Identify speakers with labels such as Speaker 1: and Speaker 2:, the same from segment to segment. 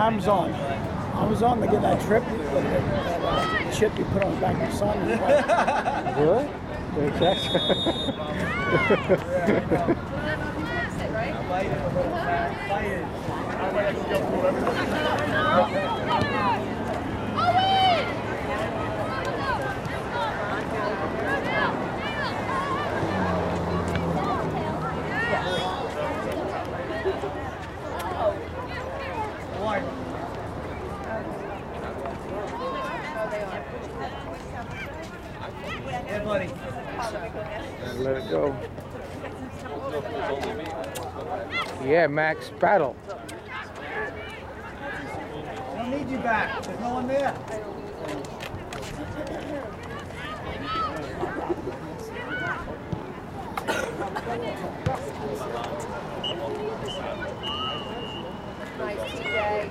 Speaker 1: Amazon. Amazon, they get that trip, that chip you put on the back of your son.
Speaker 2: Really? Exactly.
Speaker 3: Hey, buddy.
Speaker 2: And let it go. Yeah, Max, battle.
Speaker 3: I don't need you back. There's no one there.
Speaker 4: Nice, TJ.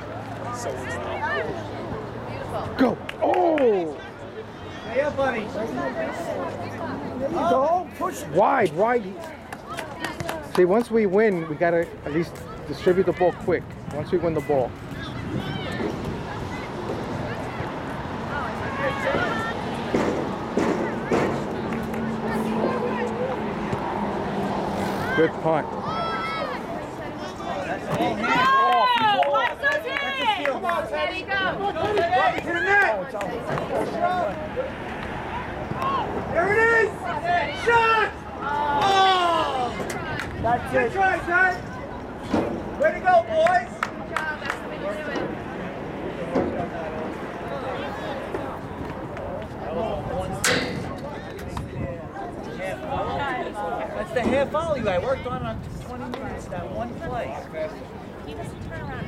Speaker 4: Beautiful.
Speaker 2: Go. Oh!
Speaker 3: Hey, yeah, buddy.
Speaker 1: There you go. Push.
Speaker 2: Wide, wide. See, once we win, we gotta at least distribute the ball quick. Once we win the ball. Good punt.
Speaker 4: Come on, Teddy, go.
Speaker 3: To the net. There it is. Shot. Oh.
Speaker 1: That's
Speaker 3: Good
Speaker 1: it.
Speaker 3: try, son. Way to go, boys.
Speaker 4: Good job, that's the way to do it.
Speaker 3: That's the half volley I worked on 20 minutes, that one play.
Speaker 4: He doesn't turn around.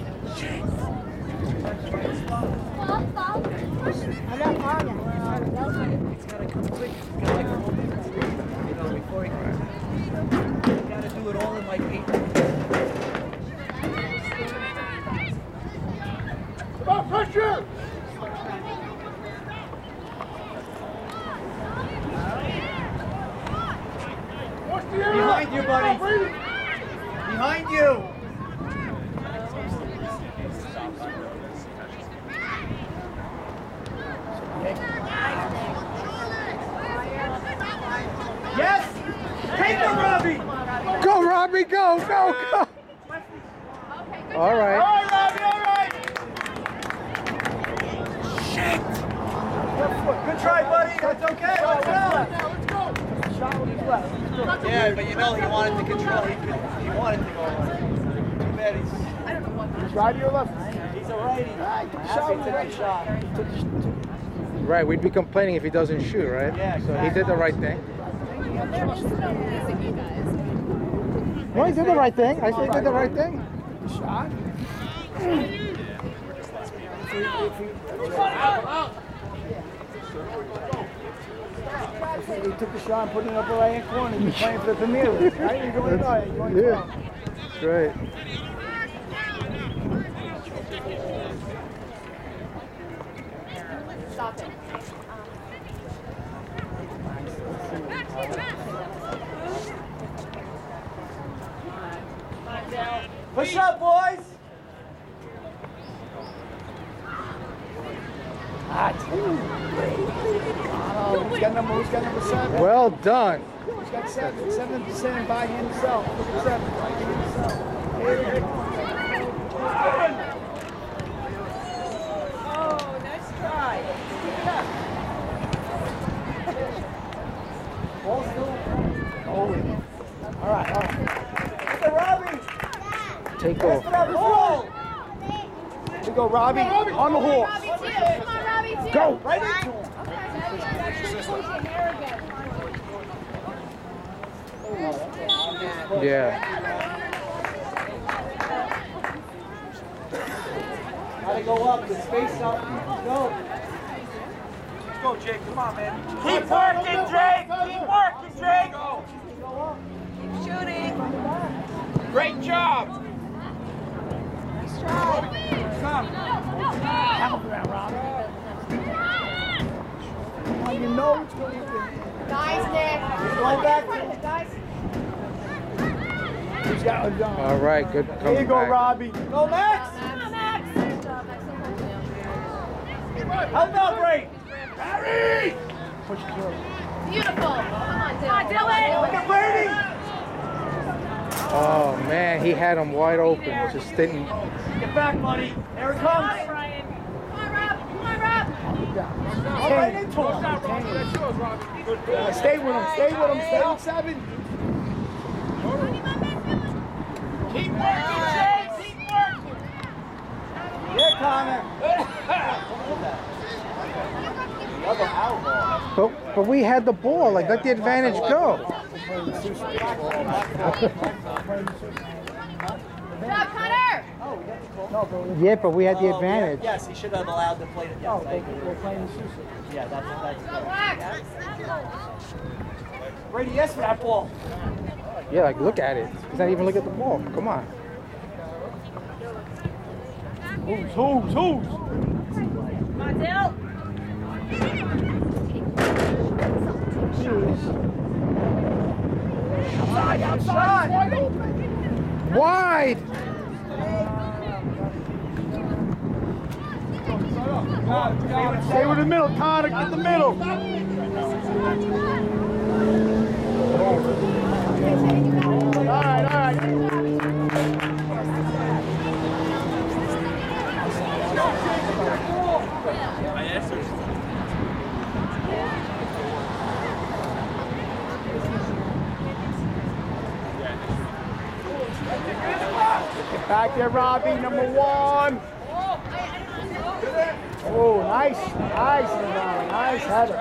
Speaker 3: It's gotta come quick. It's gotta come quick. You know, before he you gotta do it all in like 8 minutes.
Speaker 1: Come on, pressure!
Speaker 3: Behind you, buddy. Behind you. Yes! Take the Robbie!
Speaker 2: Go, Robbie, go, go, go!
Speaker 4: Okay, good
Speaker 2: All
Speaker 4: job.
Speaker 2: right.
Speaker 3: All right, Robbie, all right! Shit! Good try, buddy. That's okay. Let's go.
Speaker 1: Shot with his left.
Speaker 3: Yeah, but you know he wanted to control. He wanted to go. Too bad he's
Speaker 1: Right to your left.
Speaker 3: a righty.
Speaker 1: Right,
Speaker 3: Happy to take a shot.
Speaker 2: Right, we'd be complaining if he doesn't shoot, right?
Speaker 3: Yeah,
Speaker 2: So he did the right thing.
Speaker 4: There is no music, you guys.
Speaker 2: No, he did the right thing. I said he did the right thing.
Speaker 1: Shot. If he took the shot and put it in the upper right-hand corner, you're playing for the Premier League, right? You're doing it right. You're going
Speaker 2: Yeah,
Speaker 1: well.
Speaker 2: that's right.
Speaker 4: Stop it.
Speaker 3: Push up, boys.
Speaker 1: Who's got number 7?
Speaker 2: Well done.
Speaker 1: He's got 7% by himself. Look at 7 by himself.
Speaker 4: Oh, nice try. Keep it up.
Speaker 1: Ball still. Oh, all right.
Speaker 3: Look at Robbie.
Speaker 2: Take
Speaker 3: Pass
Speaker 2: off.
Speaker 3: it up. Roll.
Speaker 1: Here we go, Robbie. On the horse.
Speaker 4: Robbie, too. Come on, Robbie, too.
Speaker 2: Go.
Speaker 3: Right into him.
Speaker 2: Yeah.
Speaker 3: Gotta go up. The space up. Go. Let's go, Jake. Come on, man. Keep working, Jake. Keep working, Jake. Go.
Speaker 4: Keep shooting.
Speaker 3: Great job.
Speaker 4: Nice try.
Speaker 3: Come.
Speaker 1: Hammer around, Robbie. You know it's going to be.
Speaker 4: Nice, Nick.
Speaker 3: Go back.
Speaker 4: Guys.
Speaker 1: He's got it done.
Speaker 2: All right, good.
Speaker 1: There you go,
Speaker 2: comeback.
Speaker 1: Robbie.
Speaker 3: Go, Max.
Speaker 4: Max.
Speaker 3: How about break? Barry!
Speaker 1: Push through.
Speaker 5: Beautiful. Come on, Dylan.
Speaker 3: Look at Brady!
Speaker 2: Oh man, he had him wide open. Just didn't.
Speaker 3: Get back, buddy. There it comes.
Speaker 5: Brian. Come on, Rob. Come on, Rob.
Speaker 3: All right into him.
Speaker 1: Stay with him. Stay with him. Stay with 7.
Speaker 3: Keep working, Jay. Keep working. Yeah, Connor.
Speaker 2: But we had the ball. Like, let the advantage go.
Speaker 5: Good job, Connor.
Speaker 2: Yeah, but we had the advantage.
Speaker 3: Yes, he should have allowed to play it. Yes, I agree.
Speaker 1: We're playing SUSA.
Speaker 3: Yeah, that's
Speaker 5: Go black.
Speaker 3: Brady, yes for that ball.
Speaker 2: Yeah, like, look at it. He's not even looking at the ball. Come on.
Speaker 3: Who's?
Speaker 5: Come on, Dill.
Speaker 3: Outside.
Speaker 2: Wide!
Speaker 1: Stay with the middle, Connor. Get the middle. All right. Get back there, Robbie, number 1. Oh, nice header.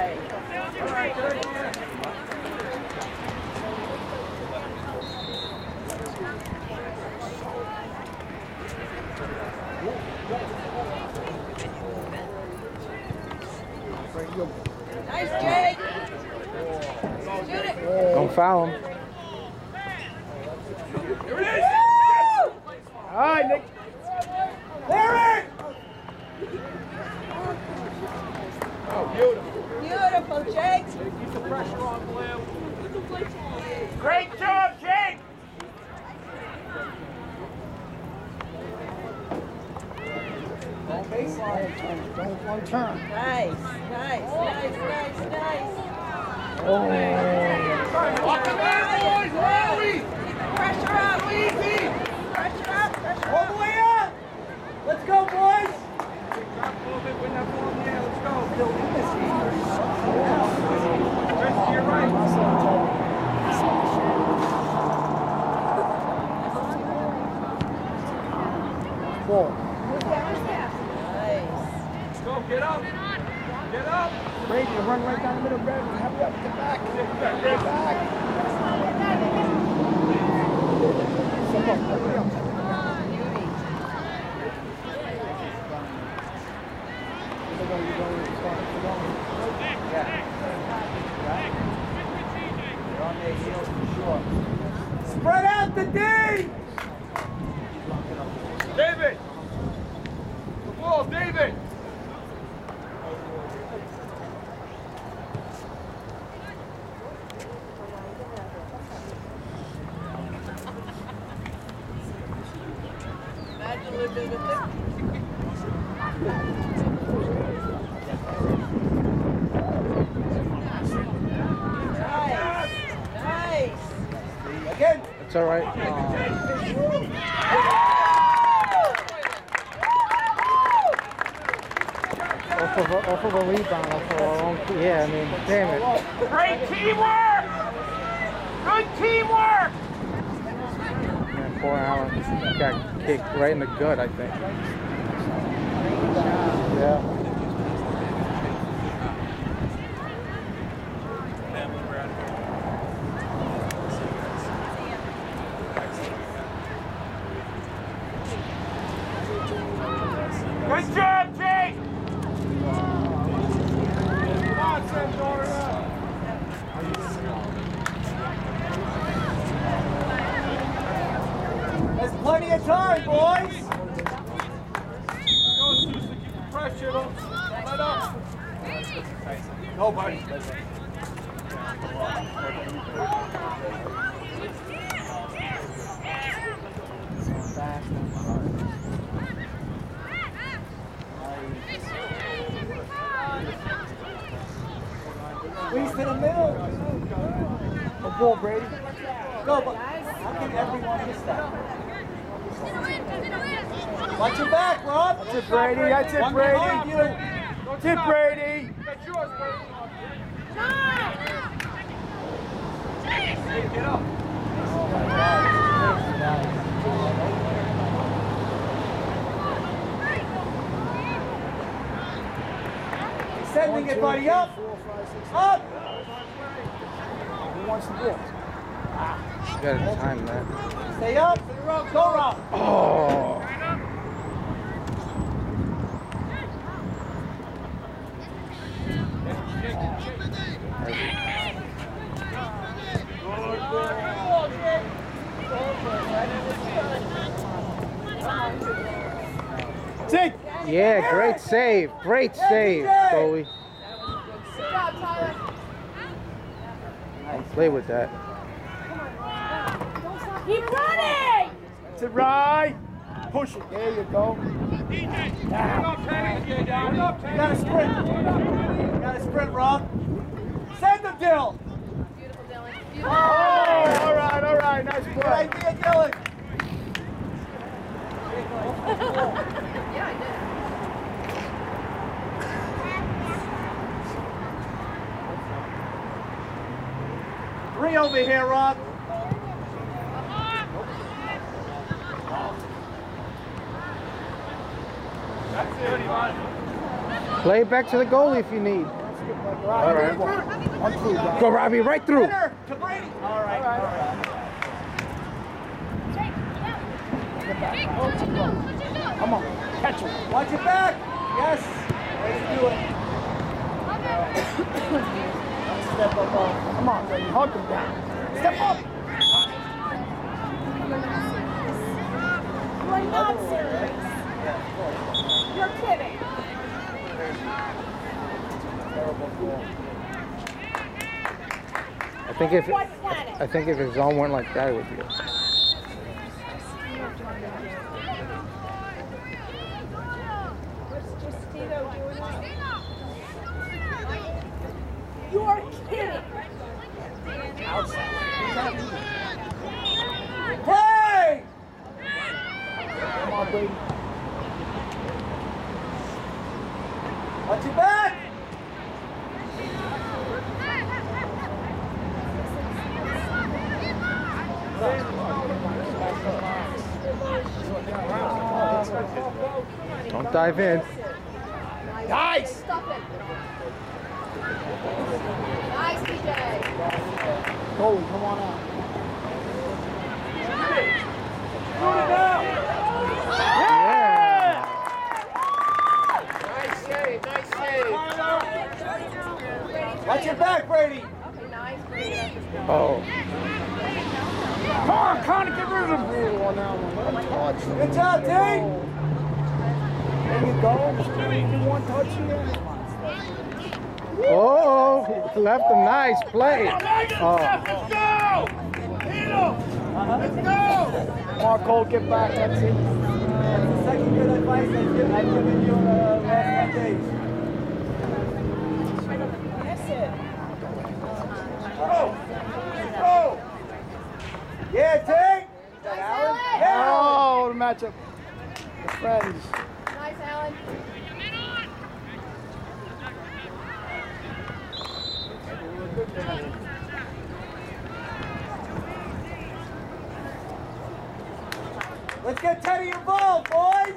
Speaker 4: Nice, Jake. Shoot it.
Speaker 2: Don't foul him.
Speaker 1: All right, Nick.
Speaker 3: Derek!
Speaker 4: Beautiful, Jake.
Speaker 3: Keep the pressure on, Blue. Great job, Jake!
Speaker 1: Don't baseline. Don't one turn.
Speaker 4: Nice.
Speaker 1: Oh.
Speaker 3: Walk him in, boys! Hurry!
Speaker 4: Keep the pressure up.
Speaker 3: Easy!
Speaker 4: Pressure up.
Speaker 3: All the way up! Let's go, boys!
Speaker 1: Ball.
Speaker 3: Let's go, get up! Get up!
Speaker 1: Brady, run right down the middle, Brady. Hurry up, get back. Get back.
Speaker 3: Spread out the D! David! The ball, David!
Speaker 4: Imagine living with it. Nice.
Speaker 3: Again!
Speaker 2: It's all right. Off of a rebound, off of our own. Yeah, I mean, damn it.
Speaker 3: Great teamwork! Good teamwork!
Speaker 2: Man, poor Allen got kicked right in the gut, I think. Yeah.
Speaker 3: Good job, Jake! Come on, Sandoria! There's plenty of time, boys! Go, Susa, keep the pressure, don't let up. Nobody. Squeeze to the middle.
Speaker 1: The ball, Brady.
Speaker 3: Go, but how can everyone miss that? Watch your back, Rob.
Speaker 1: That's it, Brady. That's it,
Speaker 3: One behind
Speaker 1: Brady.
Speaker 3: you.
Speaker 1: That's it, Brady.
Speaker 3: Get up. Sending it, buddy, up. Up.
Speaker 1: Who wants the ball?
Speaker 2: You gotta time that.
Speaker 3: Stay up. Go, Rob.
Speaker 2: Oh.
Speaker 1: Take.
Speaker 2: Yeah, great save. Great save, goalie.
Speaker 5: Good job, Tyler.
Speaker 2: Don't play with that.
Speaker 5: Keep running!
Speaker 1: That's it, right. Push it. There you go.
Speaker 3: You gotta sprint. You gotta sprint, Rob. Send him, Dill.
Speaker 5: Beautiful, Dylan.
Speaker 1: Oh,
Speaker 5: Beautiful.
Speaker 1: all right. Nice
Speaker 3: Good
Speaker 1: play.
Speaker 3: idea, Dylan.
Speaker 5: Yeah, I did.
Speaker 3: 3 over here, Rob.
Speaker 2: Play it back to the goalie if you need.
Speaker 1: All right. One through, guys.
Speaker 2: Go, Robbie, right through.
Speaker 3: Winner to Brady. All right.
Speaker 1: Come on. Catch him.
Speaker 3: Watch your back. Yes. Way to do it.
Speaker 1: Step up. Come on, Brady. Hug him down. Step up.
Speaker 4: You are not serious. You're kidding. What planet?
Speaker 2: I think if his zone went like that, it would be.
Speaker 4: What's Justino doing? You are kidding.
Speaker 3: Play.
Speaker 1: Come on, Brady.
Speaker 3: Watch your back.
Speaker 2: Don't dive in.
Speaker 1: Nice.
Speaker 5: Stop it. Nice, TJ.
Speaker 1: Goalie, come on out.
Speaker 3: Shoot it now.
Speaker 2: Yeah.
Speaker 3: Watch your back, Brady.
Speaker 5: Okay, nice. Brady, that's just good.
Speaker 2: Oh.
Speaker 1: Come on, Connor, get rid of the ball on that one. Let him touch him.
Speaker 3: Good job, T.
Speaker 1: There you go. Do one touch here.
Speaker 2: Oh, left him. Nice play. Oh.
Speaker 1: Come on, Cole, get back. That's it.
Speaker 3: That's the second good advice I've given you in the last 10 days.
Speaker 4: That's it.
Speaker 3: Go. Yeah, T. Yeah.
Speaker 1: Oh, the matchup. The friends.
Speaker 5: Nice, Alan.
Speaker 3: Let's get Teddy involved, boys.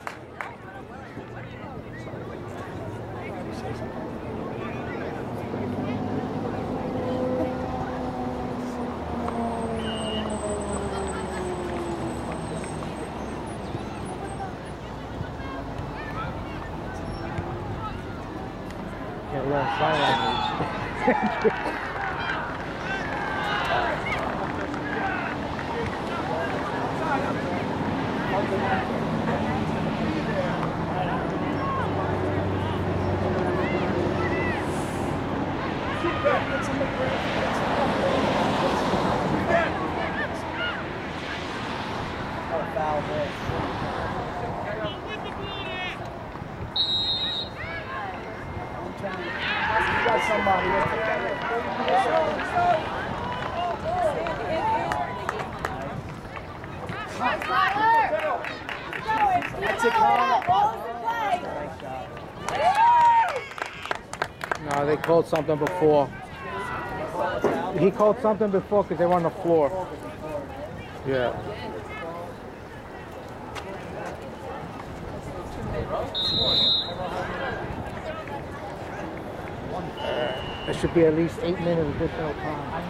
Speaker 2: Can't learn sign language.
Speaker 3: Foul there.
Speaker 1: You got somebody. That's it,
Speaker 2: No, they called something before. He called something before because they were on the floor. Yeah. There should be at least 8 minutes additional time.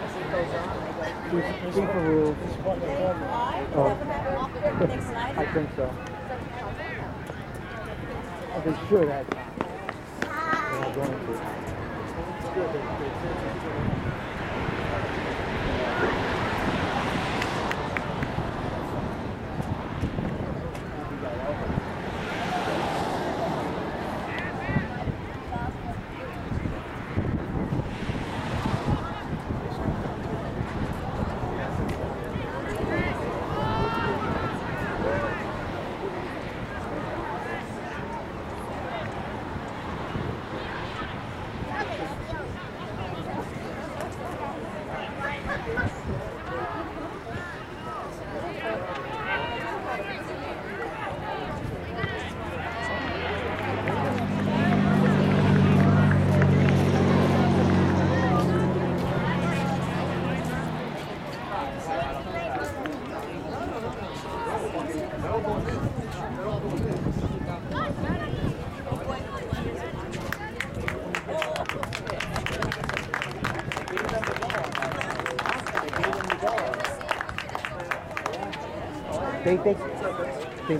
Speaker 2: FIFA rules. Oh. I think so. Oh, they should have time. They're not going to. They did?
Speaker 1: We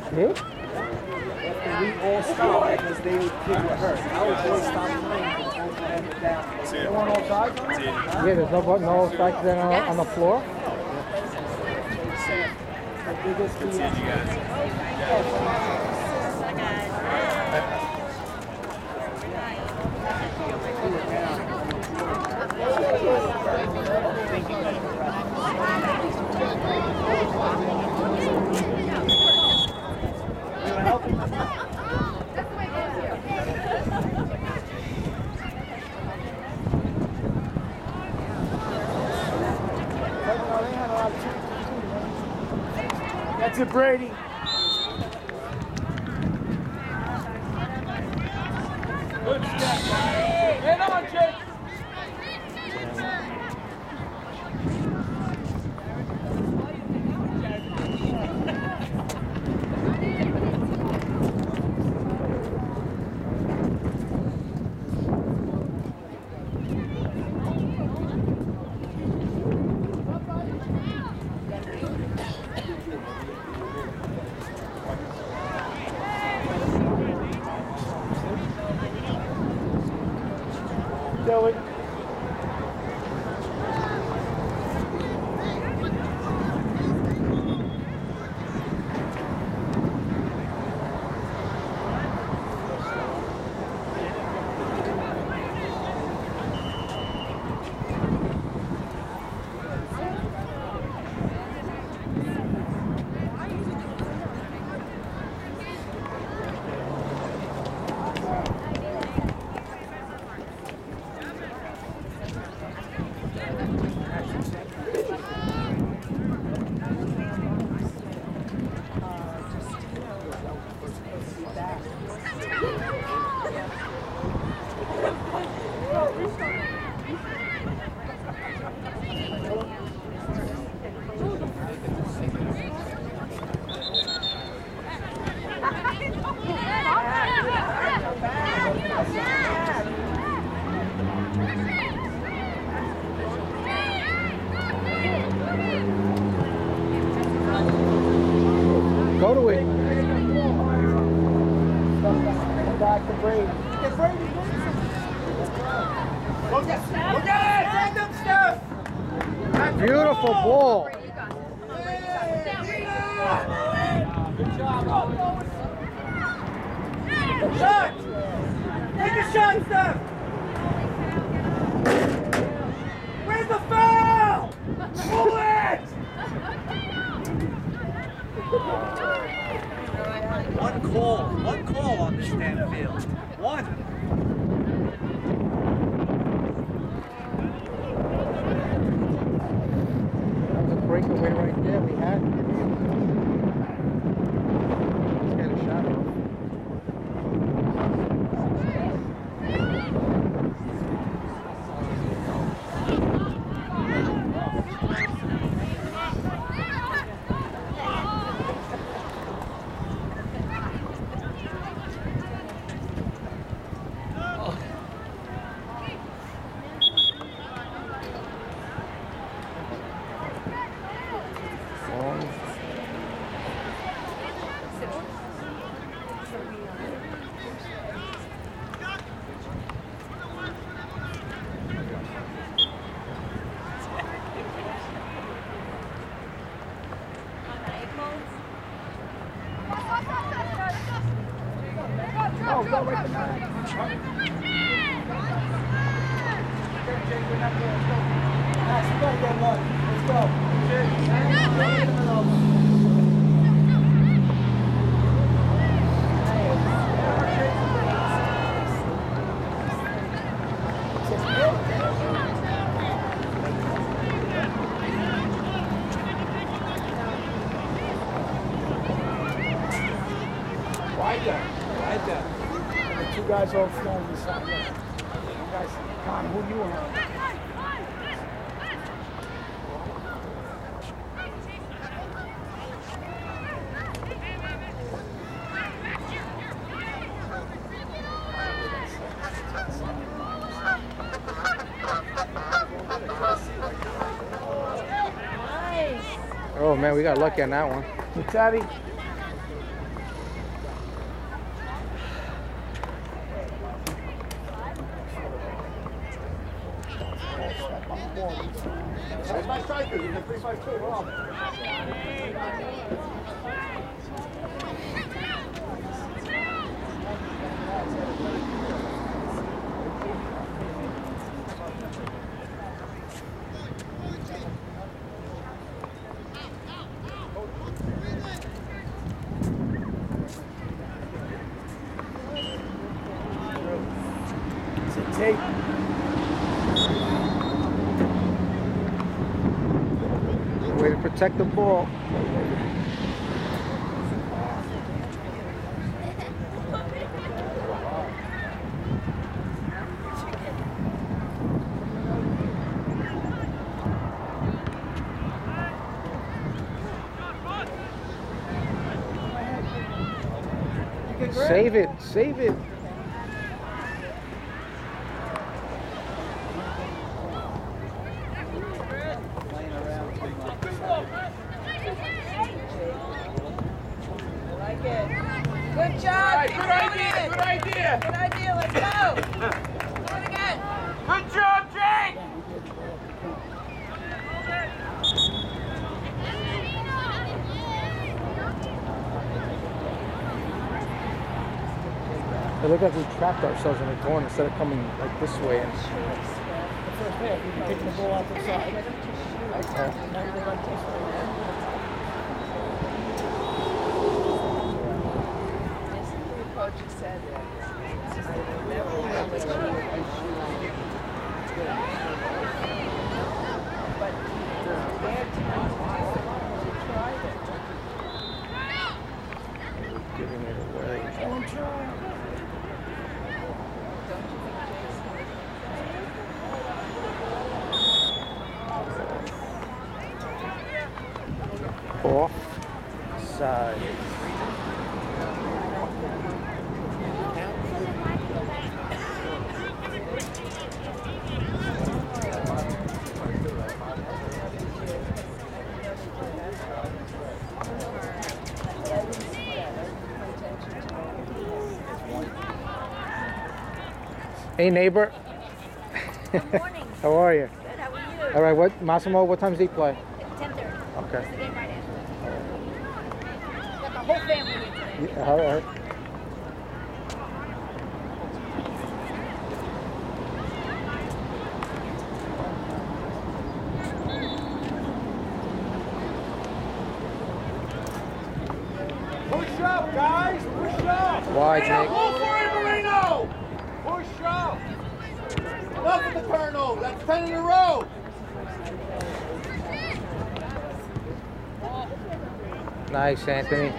Speaker 1: all stopped because they kids were hurt. Our boys stopped playing because they had it down. They weren't all sides on it?
Speaker 2: Yeah, there's no sides on the floor.
Speaker 1: That's it, Brady. Good step. Head on, Jake. Do it.
Speaker 2: Go to it.
Speaker 1: Back to Brady. Get Brady. Look at it! Send them stuff!
Speaker 2: Beautiful ball.
Speaker 1: Good job. Shot! Take a shot, Steph! Where's the foul? Pull it! One call on this damn field. One.
Speaker 2: breakaway right there. We had. Let's get a shot off.
Speaker 1: Oh, go right to nine. Max, you gotta get one. Let's go. The two guys all flowing beside me. You guys, Con, who you on?
Speaker 2: Oh man, we got lucky on that one.
Speaker 1: Tabby.
Speaker 3: That's my striker. He's a 3-5-2. Rob.
Speaker 1: It's a tape.
Speaker 2: Way to protect the ball. Save it, save it.
Speaker 4: Good job.
Speaker 3: Good idea. Good idea.
Speaker 4: Good idea. Let's go. Do it again.
Speaker 3: Good job, Jake.
Speaker 2: It looked like we trapped ourselves in the corner instead of coming like this way. And
Speaker 1: The first half, you've been kicking the ball out the side. Now you go like this way.
Speaker 4: The coach said that. Never have a cheat. But they had times to try it.
Speaker 2: giving it away.
Speaker 1: Don't try.
Speaker 2: Offside. Hey neighbor.
Speaker 5: Good morning.
Speaker 2: How are you?
Speaker 5: Good, how are you?
Speaker 2: All right, what Massimo? What time does he play?
Speaker 5: 10:30.
Speaker 2: Okay.
Speaker 5: It's the game right after. Got the whole family here today.
Speaker 2: Yeah, all right.
Speaker 3: Push up, guys. Push up.
Speaker 2: Wide,
Speaker 3: Marino,
Speaker 2: Nick.
Speaker 3: go for it, Marino. Push up. Enough of the turnover. That's 10 in a row.
Speaker 2: Nice, Anthony.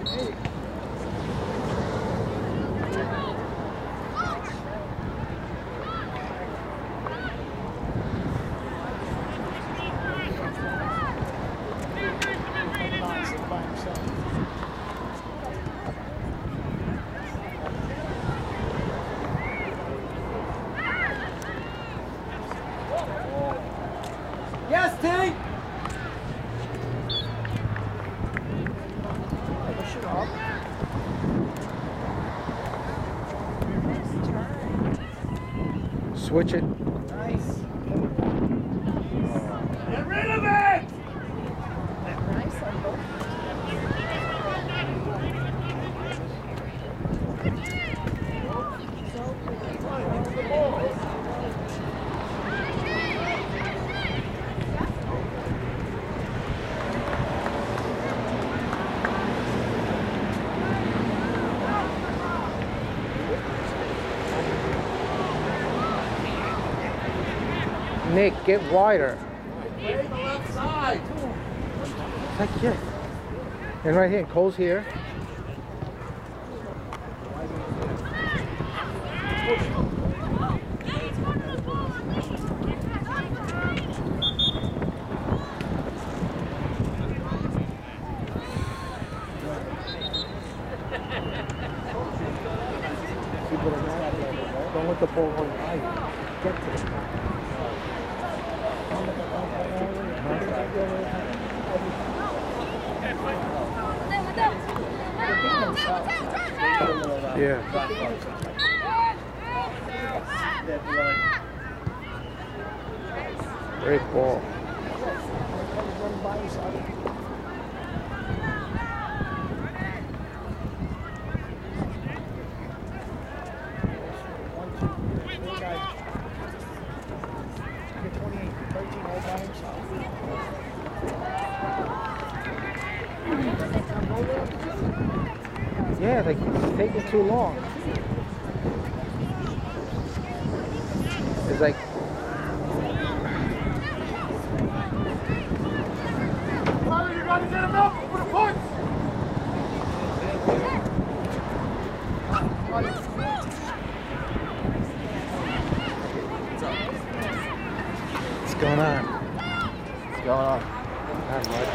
Speaker 3: Yes, T!
Speaker 2: Switch it.
Speaker 3: Nice.
Speaker 5: Get rid of it!
Speaker 4: Nice on both.
Speaker 2: Nick, get wider.
Speaker 5: Play the left side.
Speaker 2: Heck yeah. And right here, Cole's here. Don't let the ball go high. Get to it. Yeah. Great ball. Yeah, like it's taking too long. It's like
Speaker 5: You got to get him up with a punch.
Speaker 2: what's going on?
Speaker 6: What's going on?
Speaker 2: Not much.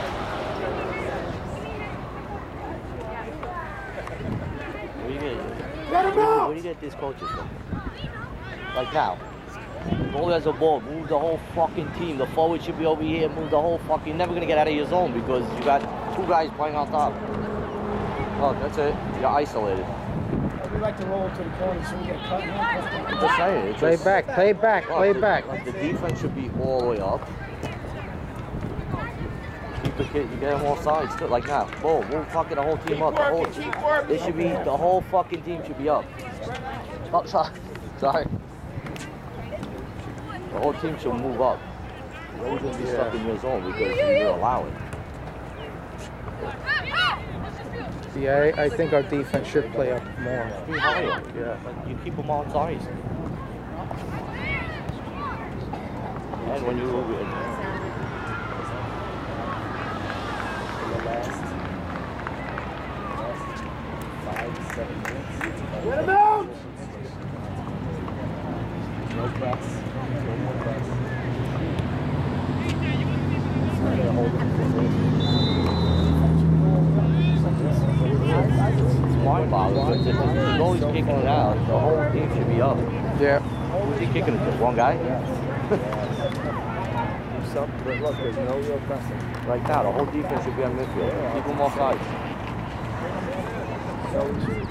Speaker 6: Where do you get?
Speaker 5: Let him out!
Speaker 6: Where do you get these coaches from? Like how? Goalie has a ball, move the whole fucking team. The forward should be over here, move the whole fucking. You're never gonna get out of your zone because you got two guys playing on top. Oh, that's it. You're isolated.
Speaker 1: We like to roll to the corner so we get cut.
Speaker 6: I'm just saying. It's
Speaker 2: Play
Speaker 6: just,
Speaker 2: back, play back,
Speaker 6: Look,
Speaker 2: play
Speaker 6: the-
Speaker 2: back.
Speaker 6: Like the defense should be all the way up. Keep the kid, you get them all sides too. Like now, boom, move fucking the whole team up. The whole,
Speaker 5: Keep working.
Speaker 6: they should be, the whole fucking team should be up. Oh, sorry. The whole team should move up. You're always gonna be stuck in your zone because you allow it.
Speaker 2: Yeah, I think our defense should play up more.
Speaker 6: Be higher. Yeah. Like you keep them on sides. And when you
Speaker 1: In the last 5-7 minutes.
Speaker 5: Let him out!
Speaker 1: No press. No more press. Trying to hold it
Speaker 6: It's mind-boggling. If the goalie's kicking it out, the whole team should be up.
Speaker 2: Yeah.
Speaker 6: Who's he kicking it to? One guy?
Speaker 1: Do something, but look, there's no real pressing.
Speaker 6: Right now, the whole defense should be on midfield. Keep them off sides.
Speaker 1: So easy.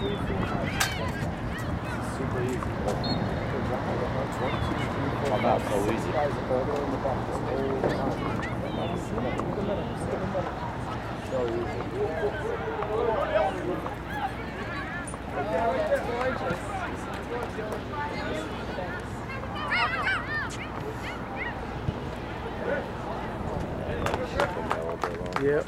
Speaker 1: Super easy.
Speaker 6: Come out so easy.
Speaker 1: Guys are all in the box the whole time. So easy.
Speaker 2: Yep.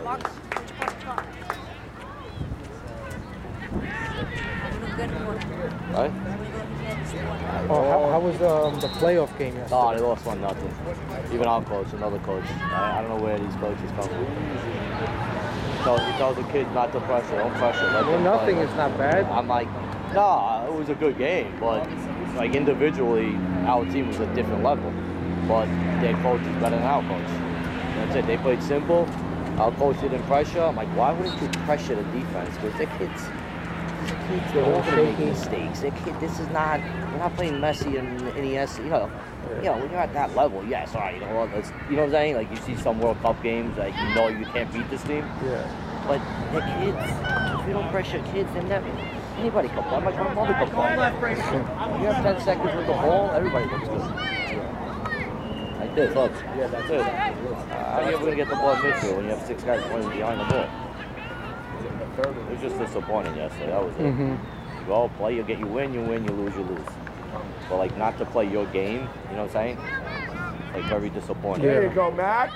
Speaker 6: Right?
Speaker 2: Oh, how was the playoff game yesterday?
Speaker 6: Oh, they lost 1-0. Even our coach, another coach. I don't know where these coaches come from. He tells the kids not to pressure, don't pressure. Let
Speaker 2: Well,
Speaker 6: them
Speaker 2: nothing
Speaker 6: play.
Speaker 2: is not bad.
Speaker 6: I'm like, nah, it was a good game, but like individually, our team was a different level. But their coach is better than our coach. That's it. They played simple. Our coach didn't pressure. I'm like, why wouldn't you pressure the defense? Because they're kids. They're all gonna make mistakes. They're kids. This is not. We're not playing Messi and NES. You know, when you're at that level, yes, all right. You know what? You know what I'm saying? Like you see some World Cup games, like you know you can't beat this team.
Speaker 2: Yeah.
Speaker 6: But they're kids. If you don't pressure kids, then anybody can play. My mother can play. When you have 10 seconds with the ball, everybody looks good. Like this, look. Yeah, that's it. How are you ever going to get the ball in midfield when you have 6 guys playing behind the ball? It was just disappointing yesterday. That was it. You go play, you win, you lose, you lose. But like not to play your game, you know what I'm saying? Like very disappointing.
Speaker 3: There you go, Max.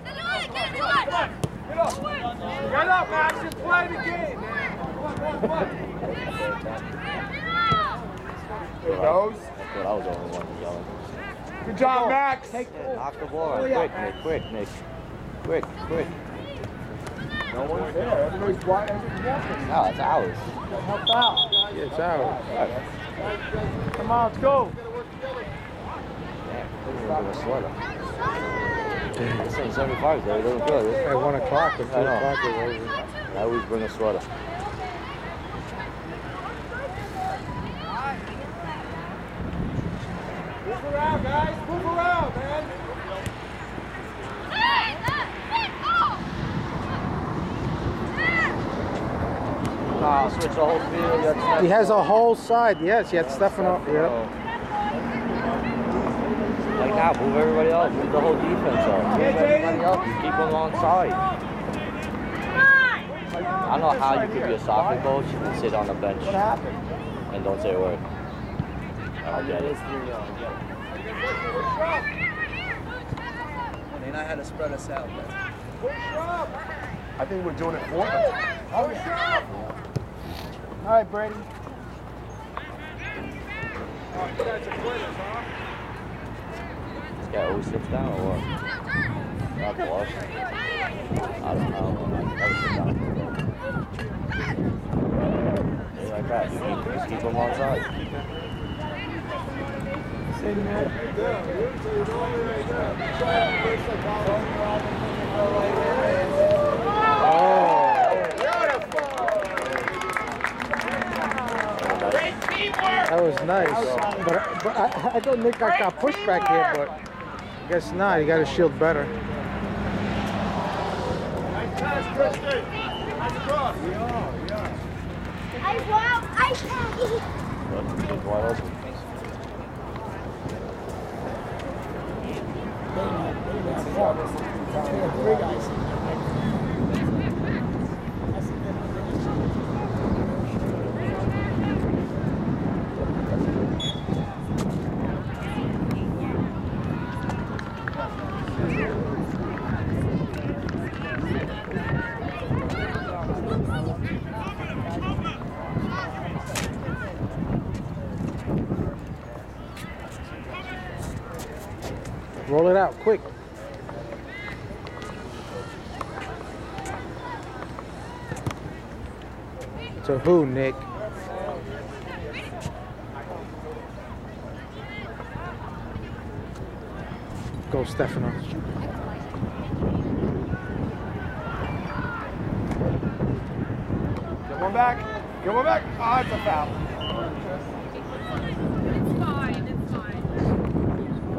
Speaker 3: Get up, Max, and play the game, man. Come on. There he goes.
Speaker 6: I thought I was the only one yelling.
Speaker 3: Good job, Max.
Speaker 6: Knock the ball out. Quick, Nick. Quick.
Speaker 3: No one's there. Everybody's walking.
Speaker 6: No, it's ours.
Speaker 1: Help out.
Speaker 2: Yeah, it's ours.
Speaker 6: Right.
Speaker 1: Come on, let's go.
Speaker 6: Damn, bring a sweater. This ain't 75, they're doing good.
Speaker 2: At 1 o'clock or 2
Speaker 6: I know.
Speaker 2: o'clock it's over.
Speaker 6: I always bring a sweater.
Speaker 3: Move around, guys. Move around, man.
Speaker 6: Switch the whole field.
Speaker 2: He has a whole side. Yes, he had Stefano. Yeah.
Speaker 6: Like now, move everybody else. Move the whole defense up. Move everybody else. Keep them on side. I don't know how you could be a soccer coach and sit on the bench and don't say a word. I don't get it.
Speaker 7: They know how to spread us out.
Speaker 3: I think we're doing it for them.
Speaker 1: All right, Brady.
Speaker 6: This guy always sits down or what? Not boss. I don't know. I never sit down. Hey, like that. Just keep them on side.
Speaker 1: Sitting there.
Speaker 2: That was nice. But I thought Nick got pushed back here, but I guess not. He got his shield better.
Speaker 3: Nice pass, Christian. Nice cross.
Speaker 6: It's wide open.
Speaker 1: Three guys.
Speaker 2: Roll it out, quick. To who, Nick? Go, Stefano.
Speaker 3: Get one back. Get one back. Ah, it's a foul.
Speaker 5: It's fine, it's fine.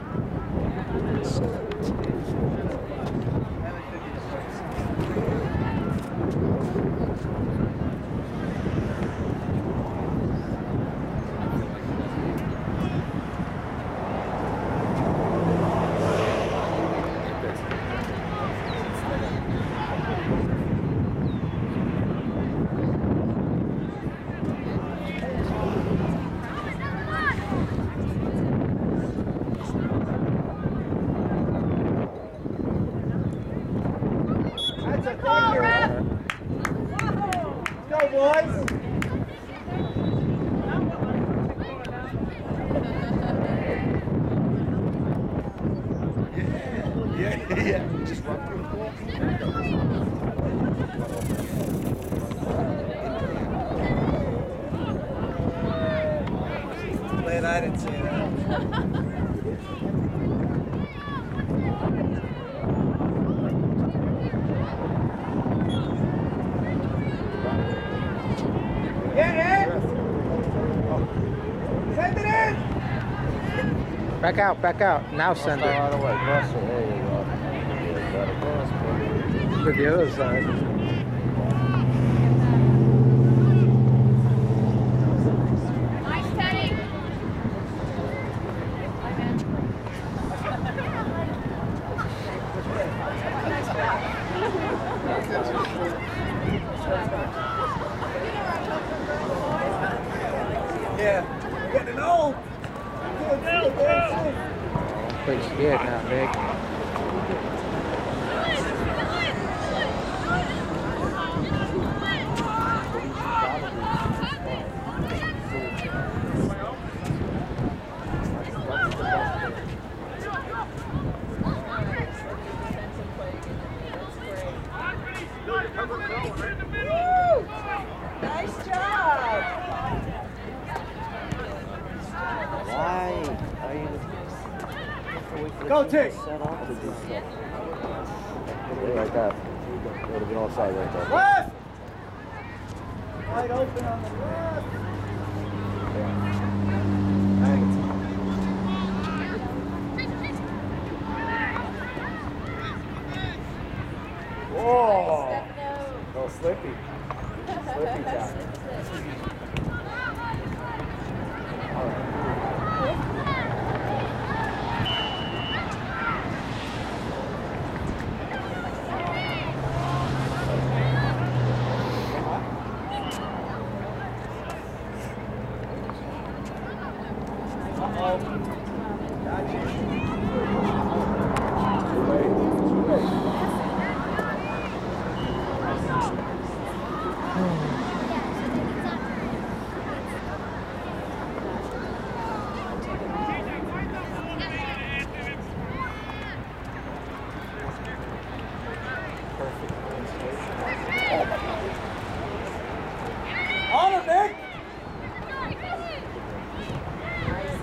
Speaker 3: That's a figure. Let's go, boys. Yeah. Just run through the ball. Glad I didn't say that.
Speaker 2: Back out. Now send it.
Speaker 6: Right away. Cross it. There you go. Yeah, got it cross,
Speaker 2: To the other side.
Speaker 5: Nice setting.
Speaker 3: Yeah. Getting old.
Speaker 2: Pretty scared now, Nick.
Speaker 4: Nice job.
Speaker 6: Why are you have to wait for the
Speaker 3: Go,
Speaker 6: team
Speaker 3: Tick.
Speaker 6: to set up to do stuff? Yeah, like that. Would have been offside right there.
Speaker 3: Left! Wide open on the left. Whoa! No slippy. Slippy tackle. On him, Nick!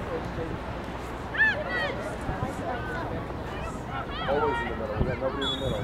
Speaker 3: Always in the middle. We got nobody in the middle.